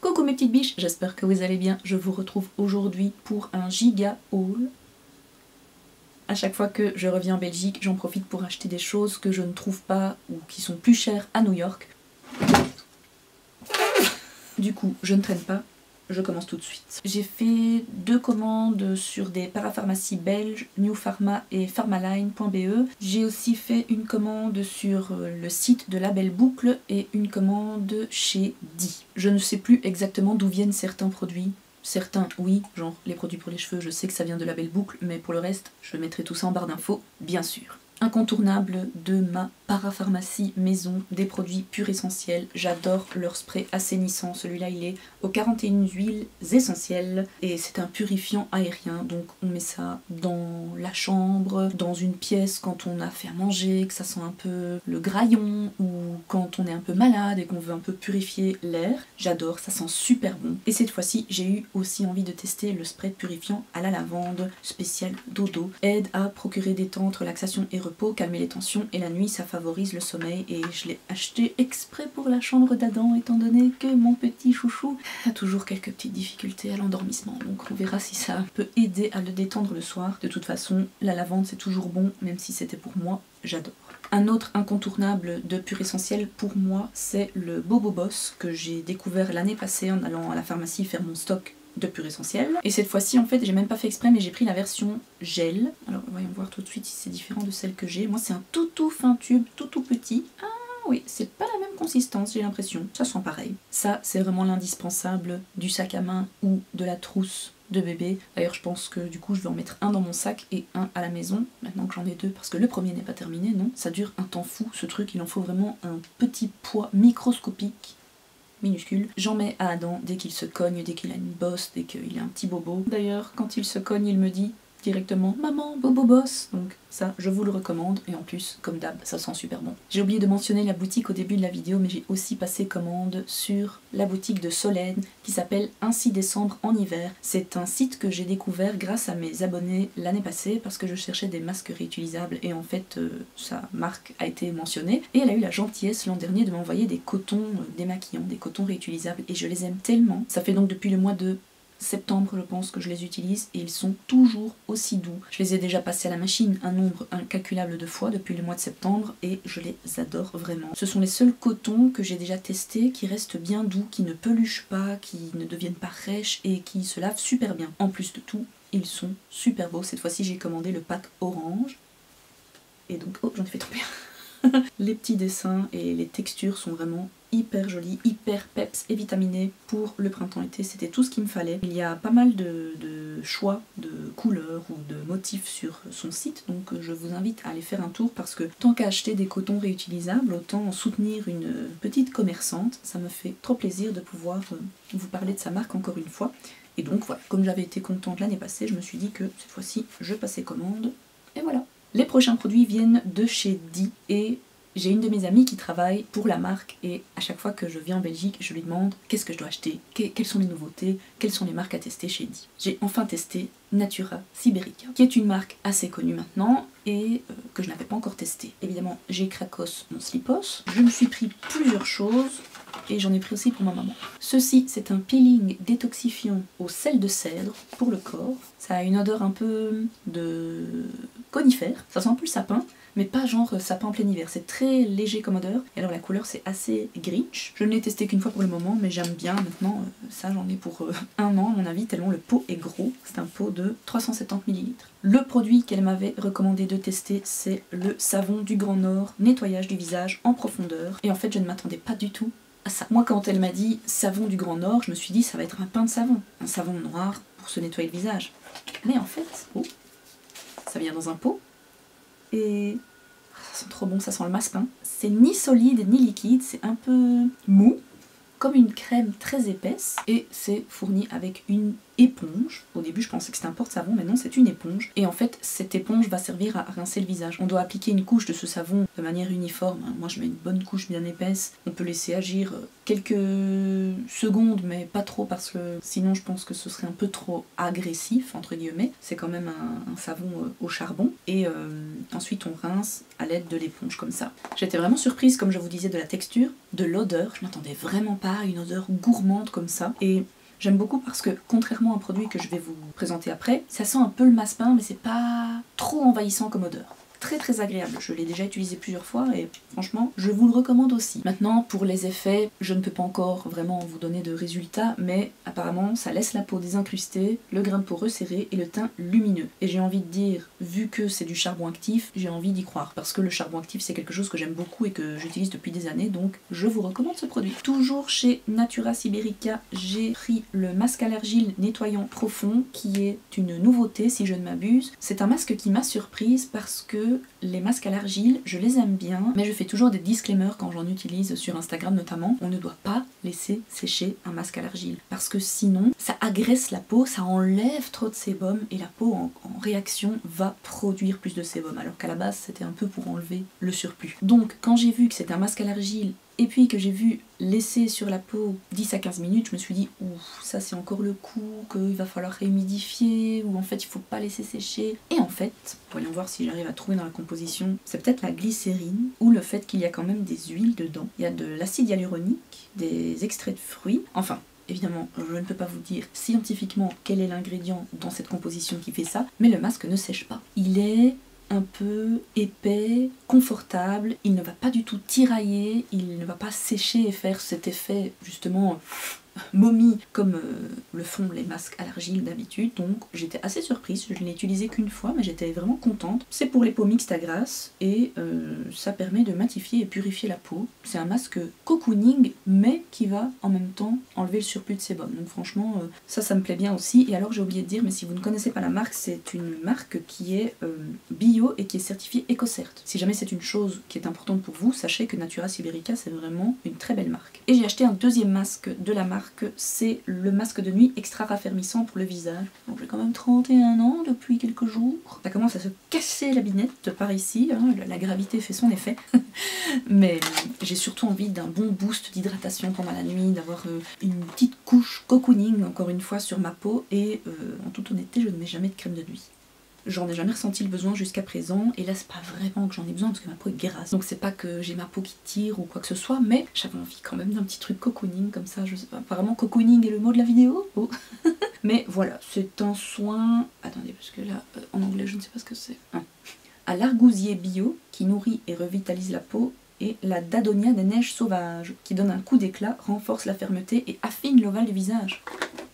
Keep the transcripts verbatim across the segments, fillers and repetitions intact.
Coucou mes petites biches, j'espère que vous allez bien. Je vous retrouve aujourd'hui pour un giga haul. À chaque fois que je reviens en Belgique, j'en profite pour acheter des choses que je ne trouve pas ou qui sont plus chères à New York. Du coup, je ne traîne pas, je commence tout de suite. J'ai fait deux commandes sur des parapharmacies belges, New Pharma et pharmaline point B E. J'ai aussi fait une commande sur le site de Label Boucle et une commande chez Di. Je ne sais plus exactement d'où viennent certains produits. Certains, oui, genre les produits pour les cheveux, je sais que ça vient de Label Boucle, mais pour le reste, je mettrai tout ça en barre d'infos, bien sûr. Incontournable de ma parapharmacie maison, des produits purs essentiels. J'adore leur spray assainissant. Celui-là, il est aux quarante et une huiles essentielles et c'est un purifiant aérien. Donc on met ça dans la chambre, dans une pièce quand on a fait à manger, que ça sent un peu le graillon, ou quand on est un peu malade et qu'on veut un peu purifier l'air. J'adore, ça sent super bon. Et cette fois-ci, j'ai eu aussi envie de tester le spray purifiant à la lavande spécial dodo. Aide à procurer détente, relaxation et repos, calmer les tensions, et la nuit ça favorise le sommeil, et je l'ai acheté exprès pour la chambre d'Adam étant donné que mon petit chouchou a toujours quelques petites difficultés à l'endormissement, donc on verra si ça peut aider à le détendre le soir. De toute façon, la lavande c'est toujours bon, même si c'était pour moi, j'adore. Un autre incontournable de pur essentiel pour moi, c'est le Bobo Boss que j'ai découvert l'année passée en allant à la pharmacie faire mon stock de pur essentiel. Et cette fois-ci, en fait, j'ai même pas fait exprès, mais j'ai pris la version gel. Alors, voyons voir tout de suite si c'est différent de celle que j'ai. Moi, c'est un tout tout fin tube, tout tout petit. Ah oui, c'est pas la même consistance, j'ai l'impression. Ça sent pareil. Ça, c'est vraiment l'indispensable du sac à main ou de la trousse de bébé. D'ailleurs, je pense que du coup, je vais en mettre un dans mon sac et un à la maison, maintenant que j'en ai deux, parce que le premier n'est pas terminé, non. Ça dure un temps fou, ce truc. Il en faut vraiment un petit poids microscopique. Minuscule. J'en mets à Adam dès qu'il se cogne, dès qu'il a une bosse, dès qu'il a un petit bobo. D'ailleurs, quand il se cogne, il me dit directement « Maman, bobo bosse !» Donc ça, je vous le recommande, et en plus, comme d'hab, ça sent super bon. J'ai oublié de mentionner la boutique au début de la vidéo, mais j'ai aussi passé commande sur la boutique de Solène, qui s'appelle Ainsi décembre en hiver. C'est un site que j'ai découvert grâce à mes abonnés l'année passée, parce que je cherchais des masques réutilisables, et en fait, euh, sa marque a été mentionnée, et elle a eu la gentillesse l'an dernier de m'envoyer des cotons euh, démaquillants, des cotons réutilisables, et je les aime tellement. Ça fait donc depuis le mois de septembre, je pense, que je les utilise, et ils sont toujours aussi doux. Je les ai déjà passés à la machine un nombre incalculable de fois depuis le mois de septembre, et je les adore vraiment. Ce sont les seuls cotons que j'ai déjà testés qui restent bien doux, qui ne peluchent pas, qui ne deviennent pas rêches, et qui se lavent super bien. En plus de tout, ils sont super beaux. Cette fois-ci, j'ai commandé le pack orange, et donc, oh, j'en ai fait trop bien. Les petits dessins et les textures sont vraiment hyper joli, hyper peps et vitaminé pour le printemps-été, c'était tout ce qu'il me fallait. Il y a pas mal de, de choix de couleurs ou de motifs sur son site, donc je vous invite à aller faire un tour parce que tant qu'à acheter des cotons réutilisables, autant soutenir une petite commerçante. Ça me fait trop plaisir de pouvoir vous parler de sa marque encore une fois. Et donc voilà, comme j'avais été contente l'année passée, je me suis dit que cette fois-ci je passais commande, et voilà. Les prochains produits viennent de chez Di, et j'ai une de mes amies qui travaille pour la marque, et à chaque fois que je viens en Belgique, je lui demande qu'est-ce que je dois acheter, que, quelles sont les nouveautés, quelles sont les marques à tester chez Di. J'ai enfin testé Natura Siberica, qui est une marque assez connue maintenant et euh, que je n'avais pas encore testée. Évidemment, j'ai Krakos mon slipos. Je me suis pris plusieurs choses et j'en ai pris aussi pour ma maman. Ceci, c'est un peeling détoxifiant au sel de cèdre pour le corps. Ça a une odeur un peu de conifère, ça sent un peu le sapin, mais pas genre sapin en plein hiver, c'est très léger comme odeur, et alors la couleur c'est assez Grinch. Je ne l'ai testé qu'une fois pour le moment, mais j'aime bien maintenant, euh, ça j'en ai pour euh, un an à mon avis, tellement le pot est gros, c'est un pot de trois cent soixante millilitres. Le produit qu'elle m'avait recommandé de tester, c'est le savon du Grand Nord, nettoyage du visage en profondeur, et en fait je ne m'attendais pas du tout à ça. Moi quand elle m'a dit savon du Grand Nord, je me suis dit ça va être un pain de savon, un savon noir pour se nettoyer le visage. Mais en fait, oh, ça vient dans un pot, et ça sent trop bon, ça sent le massepain. C'est ni solide ni liquide, c'est un peu mou, comme une crème très épaisse, et c'est fourni avec une éponge. Au début je pensais que c'était un porte-savon, mais non, c'est une éponge. Et en fait cette éponge va servir à rincer le visage. On doit appliquer une couche de ce savon de manière uniforme. Moi je mets une bonne couche bien épaisse, on peut laisser agir quelques secondes, mais pas trop parce que sinon je pense que ce serait un peu trop agressif, entre guillemets. C'est quand même un, un savon au charbon. Et euh, ensuite on rince à l'aide de l'éponge comme ça. J'étais vraiment surprise, comme je vous disais, de la texture, de l'odeur. Je m'attendais vraiment pas à une odeur gourmande comme ça. Et j'aime beaucoup parce que, contrairement à un produit que je vais vous présenter après, ça sent un peu le massepain, mais c'est pas trop envahissant comme odeur. Très très agréable, je l'ai déjà utilisé plusieurs fois et franchement je vous le recommande aussi. Maintenant pour les effets, je ne peux pas encore vraiment vous donner de résultats, mais apparemment ça laisse la peau désincrustée, le grain de peau resserré et le teint lumineux. Et j'ai envie de dire, vu que c'est du charbon actif, j'ai envie d'y croire parce que le charbon actif c'est quelque chose que j'aime beaucoup et que j'utilise depuis des années, donc je vous recommande ce produit. Toujours chez Natura Siberica, j'ai pris le masque à l'argile nettoyant profond qui est une nouveauté si je ne m'abuse. C'est un masque qui m'a surprise parce que les masques à l'argile, je les aime bien, mais je fais toujours des disclaimers quand j'en utilise sur Instagram notamment. On ne doit pas laisser sécher un masque à l'argile parce que sinon ça agresse la peau, ça enlève trop de sébum et la peau en, en réaction va produire plus de sébum alors qu'à la base c'était un peu pour enlever le surplus. Donc quand j'ai vu que c'était un masque à l'argile et puis que j'ai vu laisser sur la peau dix à quinze minutes, je me suis dit ouf, ça c'est encore le coup, qu'il va falloir réhumidifier, ou en fait il faut pas laisser sécher. Et en fait, voyons voir si j'arrive à trouver dans la composition, c'est peut-être la glycérine, ou le fait qu'il y a quand même des huiles dedans. Il y a de l'acide hyaluronique, des extraits de fruits, enfin... Évidemment, je ne peux pas vous dire scientifiquement quel est l'ingrédient dans cette composition qui fait ça, mais le masque ne sèche pas. Il est un peu épais, confortable, il ne va pas du tout tirailler, il ne va pas sécher et faire cet effet justement momie comme euh, le font les masques à l'argile d'habitude. Donc j'étais assez surprise, je ne l'ai utilisé qu'une fois mais j'étais vraiment contente. C'est pour les peaux mixtes à grasse et euh, ça permet de matifier et purifier la peau. C'est un masque cocooning mais qui va en même temps enlever le surplus de sébum. Donc franchement euh, ça ça me plaît bien aussi. Et alors j'ai oublié de dire, mais si vous ne connaissez pas la marque, c'est une marque qui est euh, bio et qui est certifiée EcoCert. Si jamais c'est une chose qui est importante pour vous, sachez que Natura Siberica c'est vraiment une très belle marque. Et j'ai acheté un deuxième masque de la marque, c'est le masque de nuit extra raffermissant pour le visage. Donc j'ai quand même trente et un ans depuis quelques jours. Ça commence à se casser la binette par ici, hein, la gravité fait son effet. Mais j'ai surtout envie d'un bon boost d'hydratation pendant la nuit, d'avoir euh, une petite couche cocooning encore une fois sur ma peau. Et euh, en toute honnêteté, je ne mets jamais de crème de nuit. J'en ai jamais ressenti le besoin jusqu'à présent, et là c'est pas vraiment que j'en ai besoin parce que ma peau est grasse. Donc c'est pas que j'ai ma peau qui tire ou quoi que ce soit, mais j'avais envie quand même d'un petit truc cocooning comme ça, je sais pas. Apparemment cocooning est le mot de la vidéo. Oh. Mais voilà, c'est un soin... Attendez, parce que là, euh, en anglais je ne sais pas ce que c'est. Ah. À l'argousier bio, qui nourrit et revitalise la peau, et la Dadonia des neiges sauvages, qui donne un coup d'éclat, renforce la fermeté et affine l'ovale du visage.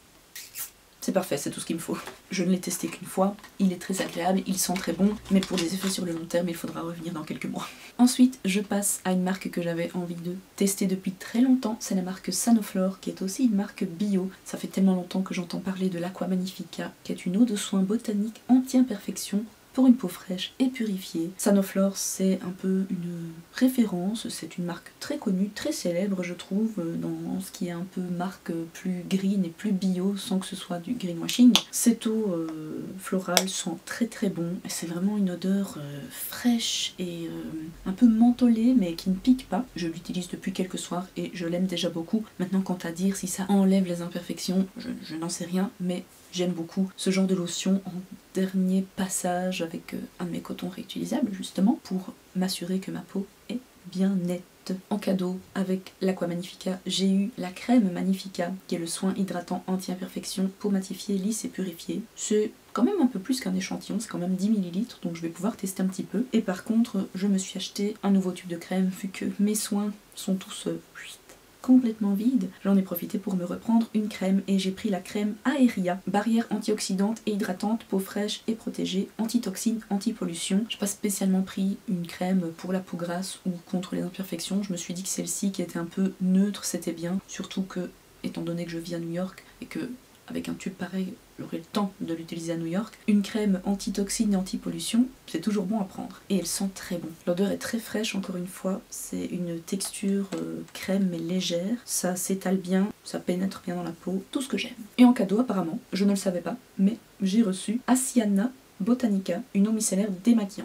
C'est parfait, c'est tout ce qu'il me faut. Je ne l'ai testé qu'une fois, il est très agréable, il sent très bon, mais pour des effets sur le long terme, il faudra revenir dans quelques mois. Ensuite, je passe à une marque que j'avais envie de tester depuis très longtemps, c'est la marque Sanoflore, qui est aussi une marque bio. Ça fait tellement longtemps que j'entends parler de l'Aqua Magnifica, qui est une eau de soin botanique anti-imperfection pour une peau fraîche et purifiée. Sanoflore, c'est un peu une référence, c'est une marque très connue, très célèbre je trouve, dans ce qui est un peu marque plus green et plus bio sans que ce soit du greenwashing. Cette eau euh, florale sent très très bon, c'est vraiment une odeur euh, fraîche et euh, un peu mentholée mais qui ne pique pas. Je l'utilise depuis quelques soirs et je l'aime déjà beaucoup. Maintenant quant à dire si ça enlève les imperfections, je, je n'en sais rien, mais j'aime beaucoup ce genre de lotion en dernier passage avec euh, un de mes cotons réutilisables justement pour m'assurer que ma peau est bien nette. En cadeau avec l'Aqua Magnifica, j'ai eu la crème Magnifica qui est le soin hydratant anti-imperfection, peau matifiée, lisse et purifiée. C'est quand même un peu plus qu'un échantillon, c'est quand même dix millilitres donc je vais pouvoir tester un petit peu. Et par contre je me suis acheté un nouveau tube de crème vu que mes soins sont tous euh, complètement vide. J'en ai profité pour me reprendre une crème et j'ai pris la crème Aeria, barrière antioxydante et hydratante, peau fraîche et protégée, antitoxine, anti-pollution. J'ai pas spécialement pris une crème pour la peau grasse ou contre les imperfections, je me suis dit que celle-ci qui était un peu neutre c'était bien, surtout que étant donné que je vis à New York et que avec un tube pareil j'aurai le temps de l'utiliser à New York, une crème anti-toxine et anti-pollution, c'est toujours bon à prendre. Et elle sent très bon. L'odeur est très fraîche encore une fois, c'est une texture euh, crème mais légère, ça s'étale bien, ça pénètre bien dans la peau, tout ce que j'aime. Et en cadeau apparemment, je ne le savais pas, mais j'ai reçu Asiana Botanica, une eau micellaire démaquillante,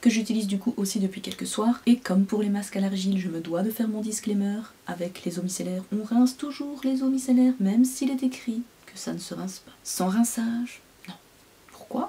que j'utilise du coup aussi depuis quelques soirs. Et comme pour les masques à l'argile, je me dois de faire mon disclaimer. Avec les eaux micellaires, on rince toujours les eaux micellaires, même s'il est écrit que ça ne se rince pas. Sans rinçage, non. Pourquoi?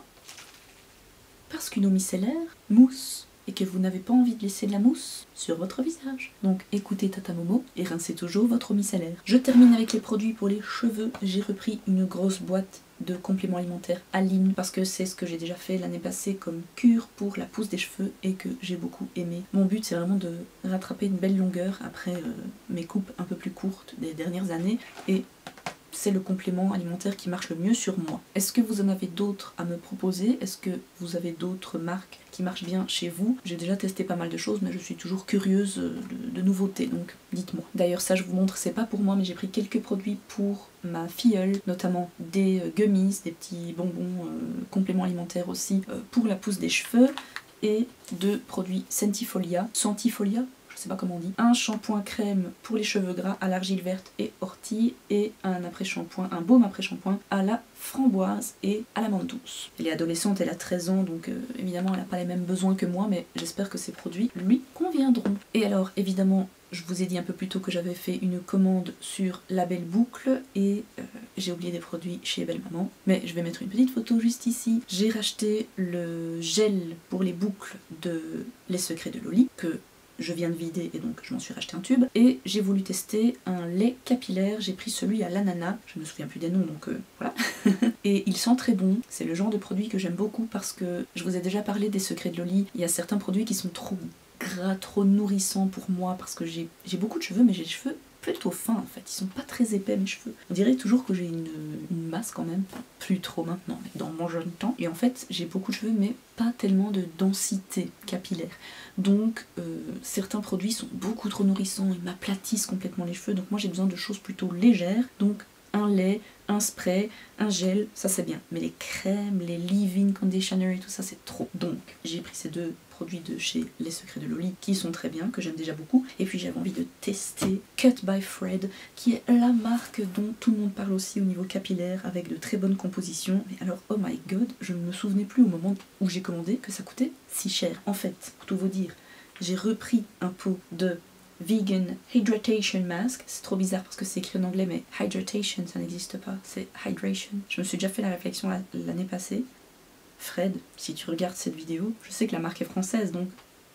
Parce qu'une eau micellaire mousse, et que vous n'avez pas envie de laisser de la mousse sur votre visage. Donc écoutez Tata Momo et rincez toujours votre eau micellaire. Je termine avec les produits pour les cheveux. J'ai repris une grosse boîte de compléments alimentaires Aline parce que c'est ce que j'ai déjà fait l'année passée comme cure pour la pousse des cheveux et que j'ai beaucoup aimé. Mon but c'est vraiment de rattraper une belle longueur après euh, mes coupes un peu plus courtes des dernières années et c'est le complément alimentaire qui marche le mieux sur moi. Est-ce que vous en avez d'autres à me proposer? Est-ce que vous avez d'autres marques qui marchent bien chez vous? J'ai déjà testé pas mal de choses mais je suis toujours curieuse de, de nouveautés, donc dites-moi. D'ailleurs ça je vous montre, c'est pas pour moi mais j'ai pris quelques produits pour ma filleule, notamment des gummies, des petits bonbons euh, compléments alimentaires aussi euh, pour la pousse des cheveux et deux produits Sentifolia, Sentifolia je sais pas comment on dit, un shampoing crème pour les cheveux gras à l'argile verte et ortie et un après-shampoing, un baume après-shampoing à la framboise et à la menthe douce. Elle est adolescente, elle a treize ans donc euh, évidemment elle n'a pas les mêmes besoins que moi mais j'espère que ces produits lui conviendront. Et alors évidemment je vous ai dit un peu plus tôt que j'avais fait une commande sur La Belle Boucle et euh, j'ai oublié des produits chez Belle Maman. Mais je vais mettre une petite photo juste ici. J'ai racheté le gel pour les boucles de Les Secrets de Loli que je viens de vider et donc je m'en suis racheté un tube. Et j'ai voulu tester un lait capillaire, j'ai pris celui à l'ananas, je me souviens plus des noms donc euh, voilà. Et il sent très bon, c'est le genre de produit que j'aime beaucoup parce que je vous ai déjà parlé des Secrets de Loli. Il y a certains produits qui sont trop gras, trop nourrissants pour moi parce que j'ai beaucoup de cheveux mais j'ai des cheveux plutôt fins en fait, ils sont pas très épais mes cheveux. On dirait toujours que j'ai une, une masse quand même, enfin, plus trop maintenant mais dans mon jeune temps. Et en fait j'ai beaucoup de cheveux mais pas tellement de densité capillaire. Donc euh, certains produits sont beaucoup trop nourrissants, ils m'aplatissent complètement les cheveux donc moi j'ai besoin de choses plutôt légères. Donc un lait, un spray, un gel, ça c'est bien. Mais les crèmes, les leave-in conditioner et tout ça c'est trop. Donc j'ai pris ces deux produits de chez Les Secrets de Loli qui sont très bien, que j'aime déjà beaucoup. Et puis j'avais envie de tester Cut by Fred qui est la marque dont tout le monde parle aussi au niveau capillaire avec de très bonnes compositions. Mais alors oh my god, je ne me souvenais plus au moment où j'ai commandé que ça coûtait si cher. En fait, pour tout vous dire, j'ai repris un pot de Vegan Hydration Mask, c'est trop bizarre parce que c'est écrit en anglais mais Hydration ça n'existe pas, c'est Hydration. Je me suis déjà fait la réflexion l'année passée. Fred, si tu regardes cette vidéo, je sais que la marque est française donc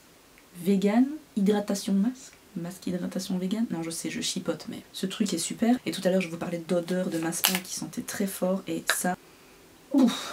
Vegan Hydratation Mask, masque hydratation vegan, non je sais je chipote mais ce truc est super. Et tout à l'heure je vous parlais d'odeur de masque qui sentait très fort et ça... Ouf.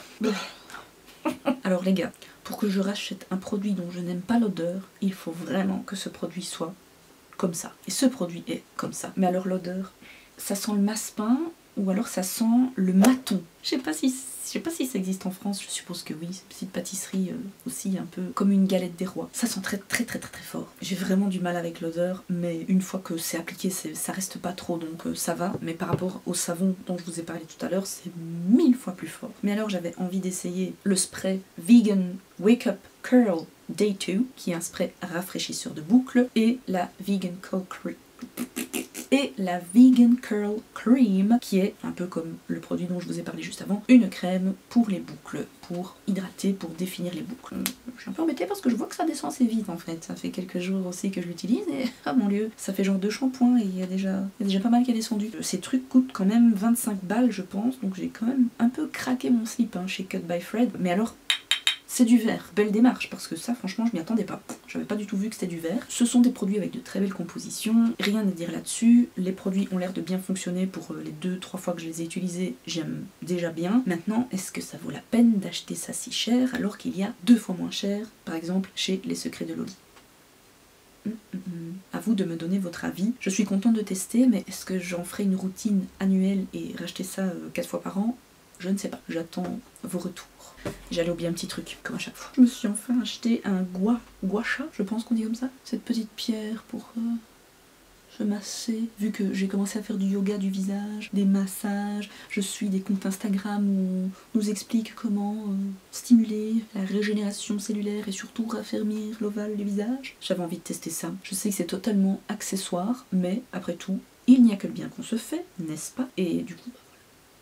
Alors les gars, pour que je rachète un produit dont je n'aime pas l'odeur, il faut vraiment que ce produit soit comme ça. Et ce produit est comme ça. Mais alors l'odeur, ça sent le massepain ou alors ça sent le maton. Je sais pas si, je sais pas si ça existe en France, je suppose que oui. C'est une petite pâtisserie euh, aussi un peu comme une galette des rois. Ça sent très très très très très fort. J'ai vraiment du mal avec l'odeur, mais une fois que c'est appliqué, ça reste pas trop donc euh, ça va. Mais par rapport au savon dont je vous ai parlé tout à l'heure, c'est mille fois plus fort. Mais alors j'avais envie d'essayer le spray Vegan Wake Up Curl Day deux, qui est un spray rafraîchisseur de boucles, et la Vegan Curl Cream. Et la Vegan Curl Cream, qui est un peu comme le produit dont je vous ai parlé juste avant, une crème pour les boucles, pour hydrater, pour définir les boucles. Je suis un peu embêtée parce que je vois que ça descend assez vite en fait. Ça fait quelques jours aussi que je l'utilise et ah mon dieu, ça fait genre deux shampoings et il y a déjà, il y a déjà pas mal qui est descendu. Ces trucs coûtent quand même vingt-cinq balles je pense, donc j'ai quand même un peu craqué mon slip hein, chez Cut by Fred. Mais alors... c'est du verre, belle démarche parce que ça franchement je m'y attendais pas, j'avais pas du tout vu que c'était du verre. Ce sont des produits avec de très belles compositions, rien à dire là-dessus, les produits ont l'air de bien fonctionner pour les deux trois fois que je les ai utilisés, j'aime déjà bien. Maintenant est-ce que ça vaut la peine d'acheter ça si cher alors qu'il y a deux fois moins cher par exemple chez Les Secrets de Loli? Mmh, mmh, mmh. À vous de me donner votre avis. Je suis contente de tester mais est-ce que j'en ferai une routine annuelle et racheter ça euh, quatre fois par an? Je ne sais pas, j'attends vos retours. J'allais oublier un petit truc, comme à chaque fois. Je me suis enfin acheté un gua, guacha, je pense qu'on dit comme ça. Cette petite pierre pour euh, se masser. Vu que j'ai commencé à faire du yoga du visage, des massages, je suis des comptes Instagram où on nous explique comment euh, stimuler la régénération cellulaire et surtout raffermir l'ovale du visage. J'avais envie de tester ça. Je sais que c'est totalement accessoire, mais après tout, il n'y a que le bien qu'on se fait, n'est-ce pas? Et du coup...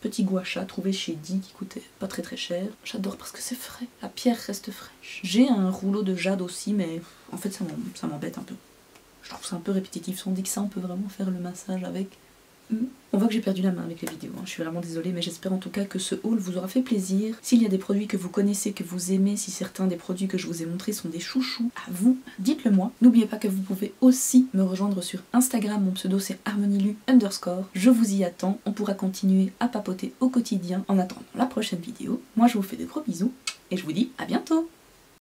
petit gua sha trouvé chez Di qui coûtait pas très très cher. J'adore parce que c'est frais, la pierre reste fraîche. J'ai un rouleau de jade aussi, mais en fait ça m'embête un peu. Je trouve ça un peu répétitif, si on dit que ça on peut vraiment faire le massage avec. On voit que j'ai perdu la main avec les vidéos, hein. Je suis vraiment désolée, mais j'espère en tout cas que ce haul vous aura fait plaisir. S'il y a des produits que vous connaissez, que vous aimez, si certains des produits que je vous ai montrés sont des chouchous, à vous, dites-le moi. N'oubliez pas que vous pouvez aussi me rejoindre sur Instagram, mon pseudo c'est harmonilu underscore. Je vous y attends, on pourra continuer à papoter au quotidien en attendant la prochaine vidéo. Moi je vous fais de gros bisous, et je vous dis